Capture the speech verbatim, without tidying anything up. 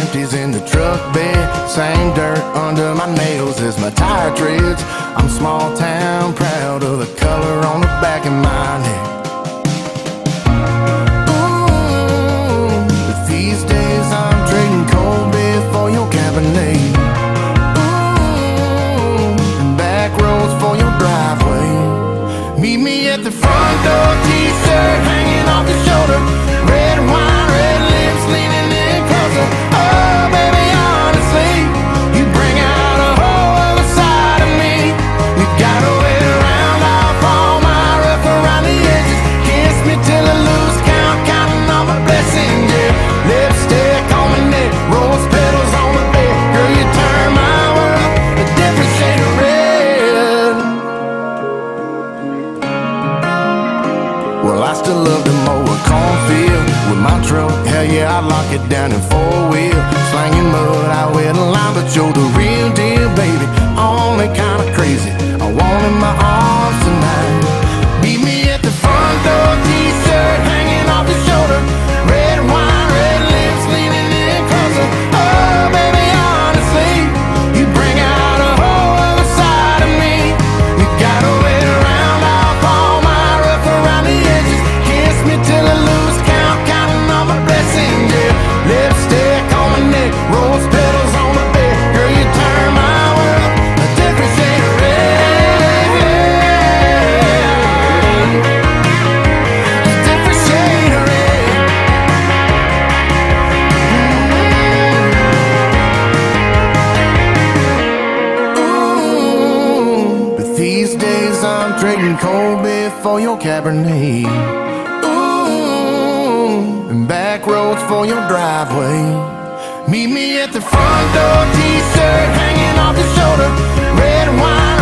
empties in the truck bed. Same dirt under my nails as my tire treads. I'm small town proud of the color on the back of my neck. Ooh, but these days I'm trading cold beer for your Cabernet. Ooh, back roads for your driveway. Meet me at the front door, t-shirt hanging off the shoulder. Red wine, red lips leaning in closer. Oh baby, honestly, you bring out a whole other side of me. You got a way to round off all my rough around the edges. Kiss me till I lose count, counting all my blessings, yeah. Lipstick on my neck, rose petals on my bed. Girl, you turn my world a different shade of red. Well, I still love to mow a cornfield with my truck. Hell yeah, I lock it down in four wheel. Slanging mud, I wear the line, but you're the real deal, baby. Only kinda crazy, I want in my arms tonight. Meet me at the front door, t-shirt hanging off the shoulder. Red wine, red lips leaning in closer. Oh baby, honestly, you bring out a whole other side of me. You got a way to round off all my rough around the edges. Kiss me till I lose count, counting all my blessings, yeah. Lipstick on my neck, rose petals on my bed. Girl, you turn my world a different shade of red, a different shade of red. Ooh, but these days I'm trading cold beer for your Cabernet. Ooh, and back roads for your driveway. Meet me at the front door, t-shirt hanging off the shoulder. Red wine,